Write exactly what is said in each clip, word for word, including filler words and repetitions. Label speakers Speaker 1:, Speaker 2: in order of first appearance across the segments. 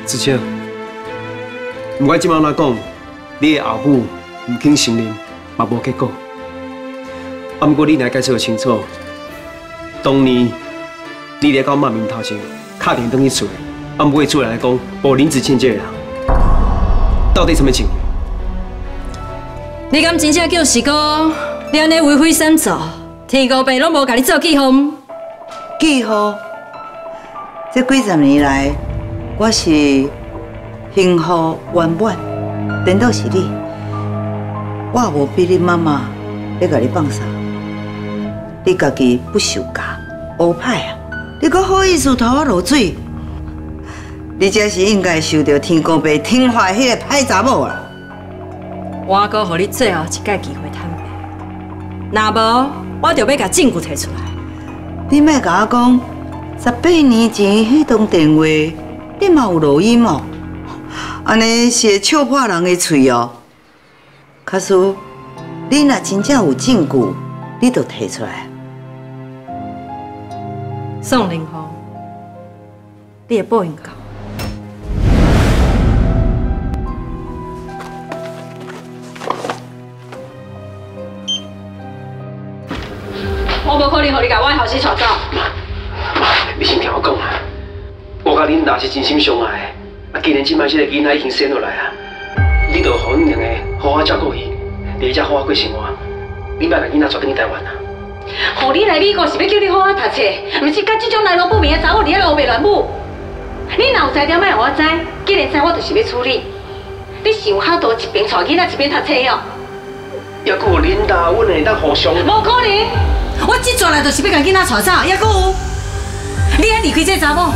Speaker 1: 子清，不管怎么来讲，你的后母唔肯承认，嘛无结果。啊，不过你若解释清楚，当年你咧到妈面头前，敲电灯去厝，啊，不过厝内来讲，无林子倩这个人，到底什么情况？
Speaker 2: 你敢真正叫师哥，你安尼为非三造，天公伯拢无甲你做记号？
Speaker 3: 记号？这几十年来，我是幸福圆满，颠倒是你。我也无逼你妈妈要甲你放啥，你家己不受教，乌歹啊！你阁好意思拖我落水？你才是应该受到天公伯天罚迄个歹查某啦！
Speaker 2: 我阁予你最后一届机会坦白，若无我就要甲证据摕出来。
Speaker 3: 你莫甲我讲，十八年前迄通电话，你嘛有录音哦？安尼是会笑破人的嘴哦。卡叔，你若真正有证据，你就提出来。
Speaker 2: 宋凌峰，你的报应到。我无可能让你甲我的后生带走。
Speaker 1: 妈，你先听我讲啊！我甲恁爸是真心相爱的，啊，既然即摆这个囡仔已经生落来啊，你就互恁两个好好照顾伊，而且好好过生活。你莫甲囡仔带转去台湾啊！
Speaker 2: 互你来美国是要叫你好好读册，毋是甲这种来路不明的查某伫遐胡白乱舞。你若有才调，莫让我知，既然知，我就是要处理。你是有好多一边带囡仔一边读册哦？
Speaker 1: 抑阁有恁爸，阮会当互相。
Speaker 2: 无可能！我这转来就是要甲囡仔带走，抑阁有，你爱离开这查某，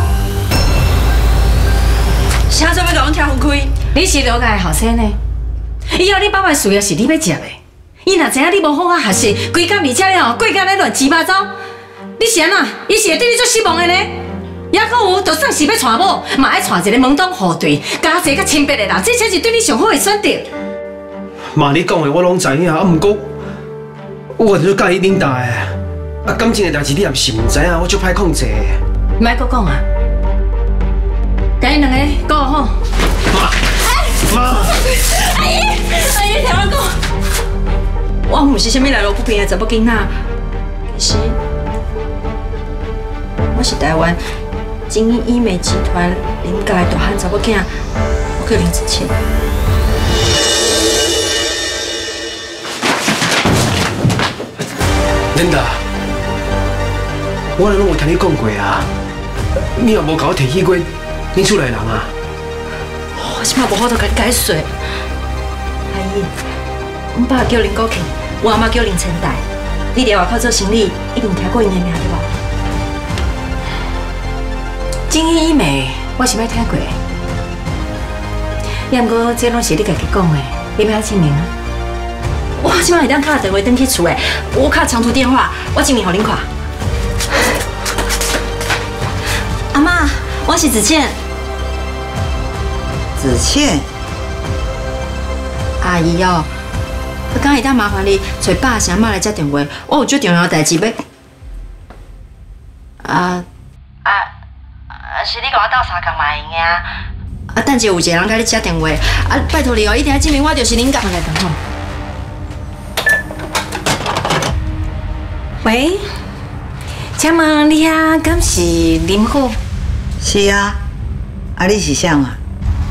Speaker 2: 啥做要甲阮拆分开？你是了解后生呢？以后你爸爸事业是你要接的，伊若知影你无好好学习，规家而且了过家咧乱七八糟，你是安怎？伊是会对你做失望的呢？抑阁有，就算是要娶某，嘛爱娶一个门当户对、家世较清白的人，这才是对你上好的选择。
Speaker 1: 妈，你讲的我拢知影，啊，毋过我就是介意恁大的，啊，感情的代志你也是毋知影，我足歹控制。
Speaker 2: 莫搁讲啊，甲因两个顾好。
Speaker 1: 妈，妈，
Speaker 2: 阿姨，阿姨，听我讲，我毋是啥物来路不平的查某囡仔，其实我是台湾精英医美集团林家的大汉查某囝，我叫林子倩。
Speaker 1: 恁大，我拢有听你讲过啊，你也无甲我提起过你厝内人啊。
Speaker 2: 我即摆无法度甲你解释。阿姨，阮爸叫林国庆，我阿妈叫林千代，你伫外口做生意，一定听过因的名对无？精英医美，我是捌听过，也毋过这拢是你家己讲的，你要证明啊？我即摆会当敲电话转去厝的，我敲长途电话，我证明互恁看。阿妈，我是子倩。
Speaker 3: 子倩，
Speaker 2: 阿姨哦，我刚会当麻烦你找爸啥妈来接电话，我有最重要的代志要。啊啊啊！是你甲我斗相共嘛会用啊？啊，等下有一个人甲你接电话，啊，拜托你哦，一定要证明我就是恁家来等候。喂，请问你遐敢是林虎？
Speaker 3: 是啊，啊你是啥啊？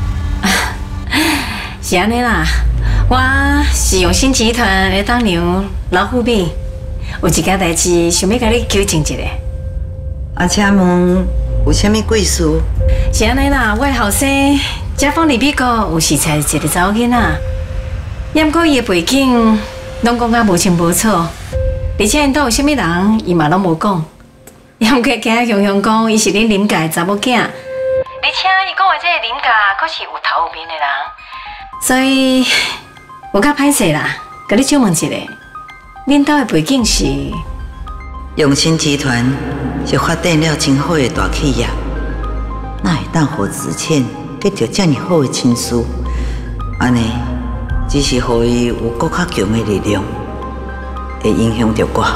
Speaker 2: 是安尼啦，我是用新集团的当娘老虎妹，有一件代志想要甲你求证一下。
Speaker 3: 啊，请问有啥物贵事？
Speaker 2: 是安尼啦，我的后生家访伫美国有视察一个查某囡仔，也毋过伊的背景拢讲甲无清无楚，而且因兜有啥物人，伊嘛拢无讲，也毋过惊雄雄讲伊是恁林家的查某囝，而且伊讲的这个林家阁是有头有面的人。所以，我较歹势啦，甲你请问一下，恁兜的背景是？
Speaker 3: 永新集团是发展了真好的大企业，哪会当互子倩得到这么好的亲事？安尼，只是互伊有更较强的力量，会影响到我。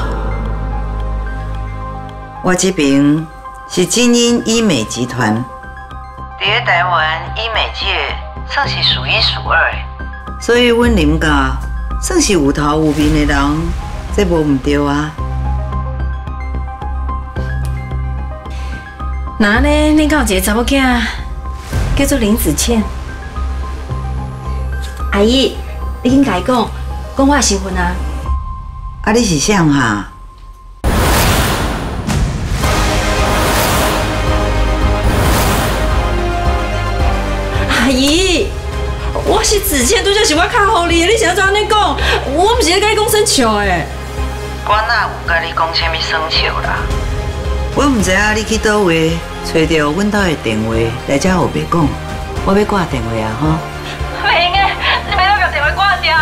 Speaker 3: 我这边是精英医美集团，伫伫个台湾医美界算是数一数二的，所以阮林家算是有头有面的人，这无唔对啊。
Speaker 2: 那呢，恁敢有一个查某囝叫做林子倩？阿姨，你紧甲伊讲，讲我身份啊。
Speaker 3: 啊，你是啥哈？
Speaker 2: 阿姨，我是子倩，拄则是我较好你的，你想怎安尼讲？我毋是咧甲你讲生笑的。
Speaker 3: 我哪有甲你讲啥物生笑啦？我唔知影你去倒位找到阮兜的电话来遮后别讲，我要挂电话啊吼。
Speaker 2: 袂用的，你袂当把电话挂掉。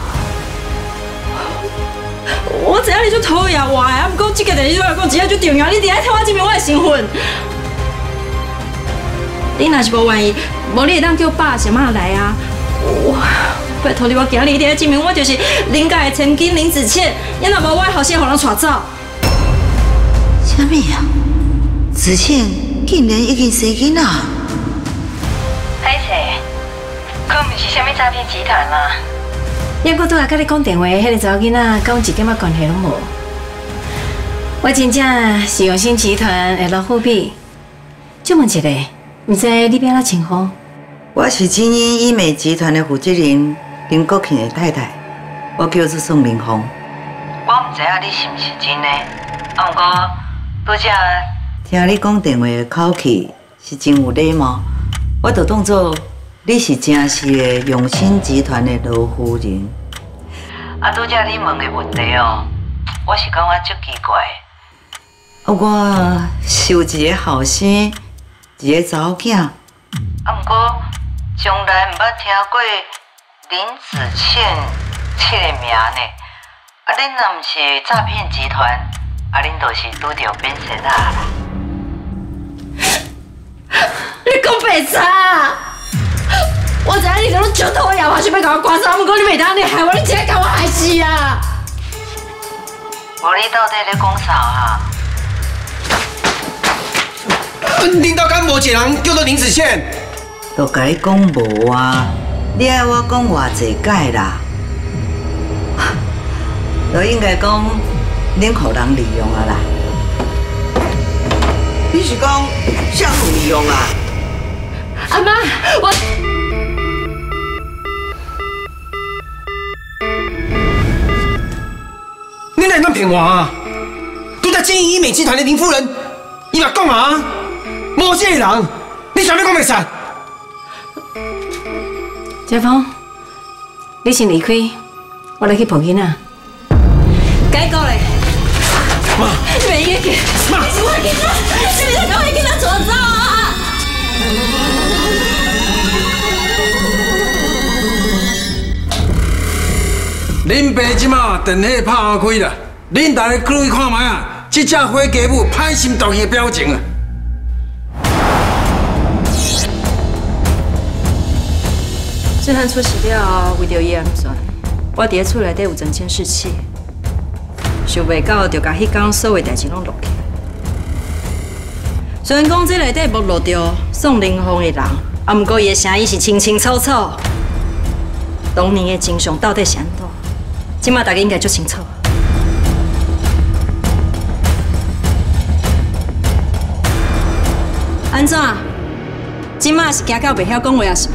Speaker 2: 我知影你就讨厌我的，啊，毋过这个代志对我来讲真正最重要，你一定要替我证明我的身份。你若是无愿意，无你会当叫爸先妈来啊！我拜托你，我今日一定要证明我就是林家的千金林子倩，要若无我后生互人带走。
Speaker 3: 啥物啊？子倩竟然已经生囡仔？
Speaker 2: 歹势，可毋是啥物诈骗集团啦。抑我拄来甲你讲电话，迄个查某囡仔，甲阮一点仔关系拢无。我真正是永兴集团的老虎皮。就问一个，毋知你变哪情况？
Speaker 3: 我是精英医美集团的负责人林国庆的太太，我叫做宋明峰。我毋知影你是毋是真的，啊，毋过拄则听你讲电话的口气是真有礼貌，我就当作你是正式的永兴集团的老夫人。啊，拄则你问的问题哦，我是感觉足奇怪。啊，我是有一个后生，一个查某囝，啊，毋过从来毋捌听过林子倩这个名呢。啊，恁若毋是诈骗集团，啊，恁就是拄着变色仔啦。
Speaker 2: 你讲白差！我知影你拢足讨厌我，想要甲我赶走，毋过你袂当，你害我，你真系甲我害死啊！
Speaker 3: 无你到底咧讲啥啊？
Speaker 1: 恁兜敢无一个人叫做林子倩？
Speaker 3: 都甲你讲无啊！你爱我讲偌济解啦？都应该讲恁互人利用啊啦！你是讲啥互利用啊？
Speaker 2: 阿妈，我
Speaker 1: 你哪会当骗我啊？拄则经营医美集团的林夫人，伊嘛讲啊，无这个人，你想要讲袂使？
Speaker 2: 家峰，你先离开，我来去抱囡仔。该讲嘞，
Speaker 1: 妈，
Speaker 2: 袂用去，妈，你是我囡仔，你袂当甲我囡仔带走啊！
Speaker 4: 恁爸即马电火拍开啦，恁大家注意看卖啊！这只火鸡母歹心毒气的表情啊！
Speaker 2: 这项出事了，为着伊安全，我伫咧厝内底有装监视器，想袂到就甲迄天所有代志拢录起来。虽然讲这内底无录到宋凌峰的人，啊，毋过伊的声音是清清楚楚。当年的真相到底是安怎？即马大家应该足清楚。安怎？即马是惊到袂晓讲话啊？是？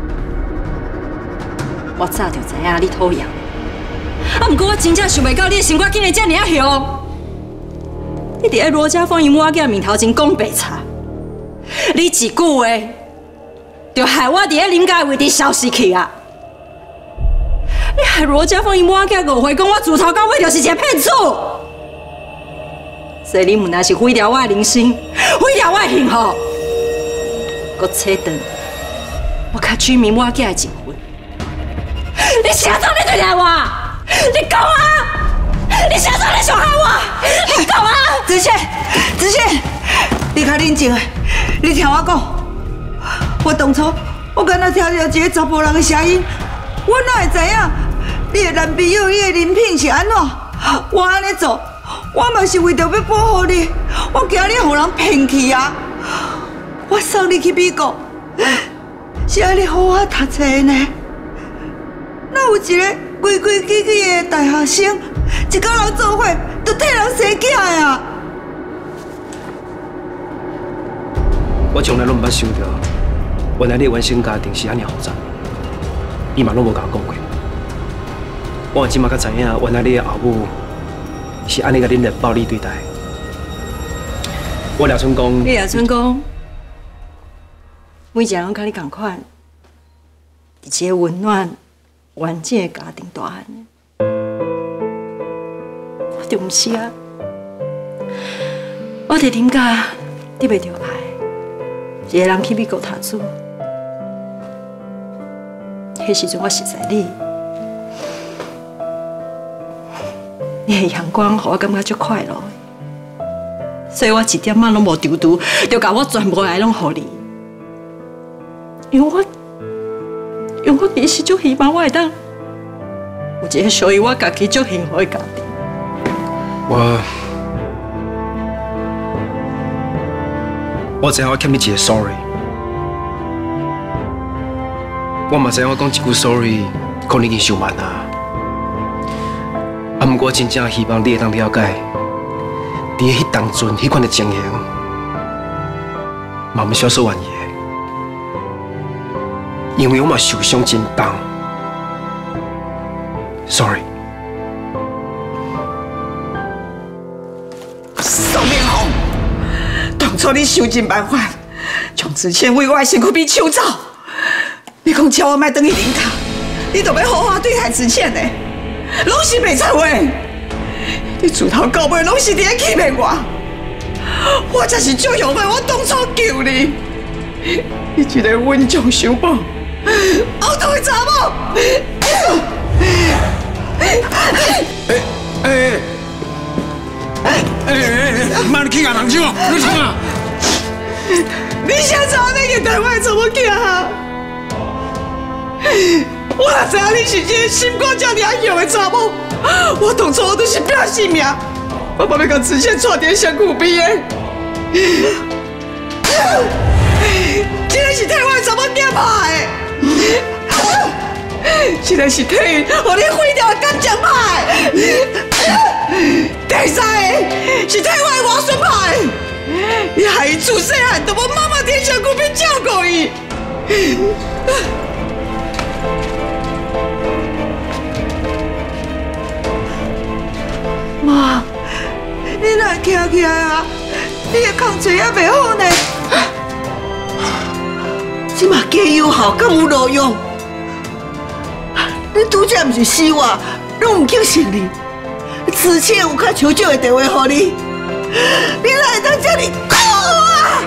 Speaker 2: 我早就知影你讨厌，啊！毋过我真正想袂到你的心肝竟然这么啊凶。你伫咧罗家峰伊母仔面头前讲白差，你一句话，就害我伫咧林家的位置消失去啊！你害罗家峰伊母仔误会讲我自头到尾就是一个骗子，所以你毋但是毁掉我的人生，毁掉我的幸福，搁扯断我甲居民母仔的情分。你啥时候你对待我？你讲啊！你啥时候你伤害我？你讲啊！
Speaker 3: 子倩，子倩，你较冷静啊！你听我讲，我当初我敢若听到一个查甫人的声音，我哪会知影你的男朋友伊的人品是安怎？我安尼做，我嘛是为着要保护你，我惊你互人骗去啊！我送你去美国， 是安尼好我读册呢？哪有一个规规矩矩的大学生，一个人做伙就替人生囝呀？
Speaker 1: 我从来拢毋捌想到，原来你原生家庭是安尼复杂，伊嘛拢无甲我讲过。我即马才知影，原来你的后母是安尼甲恁人暴力对待。我廖春光，
Speaker 2: 你廖春光，每一个人甲你同款，伫一个温暖、完整的家庭大汉。我就毋是啊，我伫恁家得袂着牌。一个人去美国读书，迄时阵我实在你，你的阳光，互我感觉足快乐的，所以我一点仔拢无丢丢，就甲我全部爱拢互你，因为我，因为我其实足希望我会当有一个属于我家己足幸福的家庭。
Speaker 1: 我。我知影我欠你一个 sorry， 我嘛知影我讲一句 sorry， 可能已经伤慢啊。啊，不过真正希望你会当了解，伫迄当阵迄款的情形，嘛毋少说愿意的，因为我嘛受伤真重。sorry。
Speaker 3: 宋明宏。当初你想尽办法，将子谦为我的身躯边抢走。你讲叫我莫等去恁家，你就要好好对待子谦呢？拢是袂睬话。你自头到尾拢是伫咧欺骗我。我才是足后悔我当初救你。你一个稳重想某，恶毒的查某。
Speaker 4: 哎哎哎哎！妈，你去咬人手哦！你冲啊！
Speaker 3: 你现在那个台湾怎么行啊？我哪知影你是这个心肝这么硬的查某？我当初我都是拼性命，我把要甲子谦带在身躯边的。这个是替我查某囝拍的，这个是替互你毁掉的感情拍的。第三个是替我的外孙拍的，你害伊自细汉都无妈妈伫身躯边照顾伊。妈，你哪会徛起来啊？你的空嘴也袂好呢。即马加油效敢有路用？你拄则毋是死我，拢毋叫信你。之前有较求救的电话予你，你哪会当这么酷啊？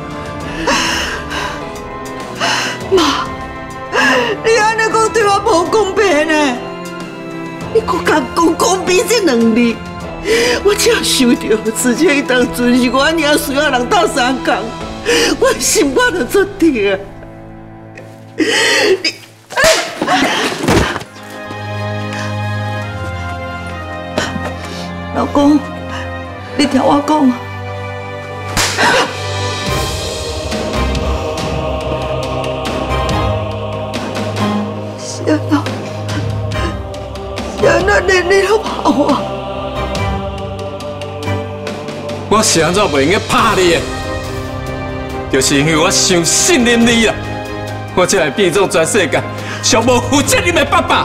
Speaker 3: 妈，你安尼讲对我无公平呢？你搁讲讲公平这两字，我只要想到之前伊当阵是我尔需要人斗相共，我心肝就做痛啊！你。老公，你听我讲，是啊，是啊，那你你都怕我？
Speaker 4: 我是安怎袂用拍你的？就是因为我伤信任你啦，我才会变做全世界上无负责任的爸爸。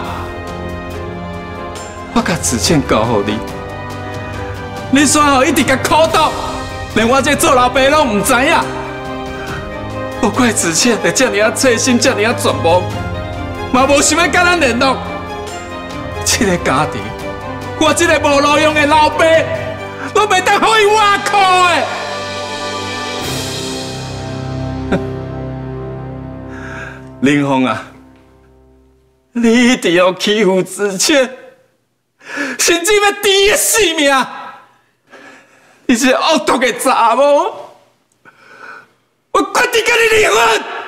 Speaker 4: 我甲子谦交予你。你选好一直甲苦斗，连我这做老爸拢唔知影。我怪子谦会这么啊细心，这么啊绝望，嘛无想要甲咱联络。这个家庭，我这个无路用的老爸，都袂当互伊挖苦的。林峰啊，你一定要欺负子谦，甚至要置伊的性命。你是恶毒的查某，我决定跟你离婚。